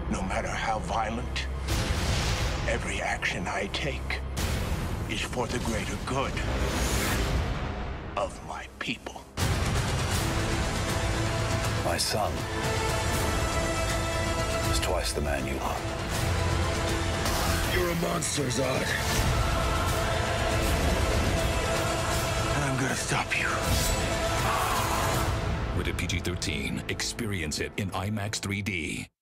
No matter how violent, every action I take is for the greater good of my people. My son is twice the man you are. You're a monster, Zod. And I'm gonna stop you. Rated PG-13. Experience it in IMAX 3D.